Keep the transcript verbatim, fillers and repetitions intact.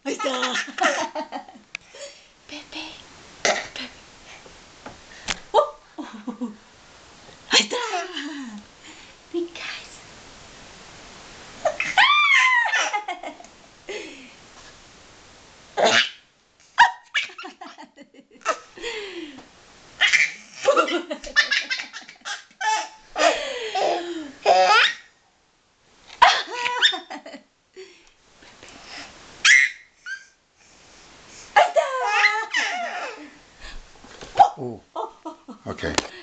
Ahí está. Pepe. Pepe. Oh. Ahí está. Big guys. Oh, okay.